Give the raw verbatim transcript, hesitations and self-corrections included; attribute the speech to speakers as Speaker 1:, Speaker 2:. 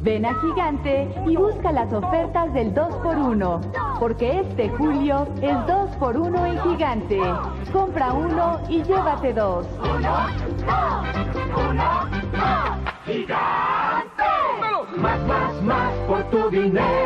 Speaker 1: Ven a Gigante y busca las ofertas del dos por uno, porque este julio es dos por uno en Gigante. Compra uno y llévate dos.
Speaker 2: Uno, dos, uno, dos. ¡Gigante!
Speaker 3: Más, más, más por tu dinero.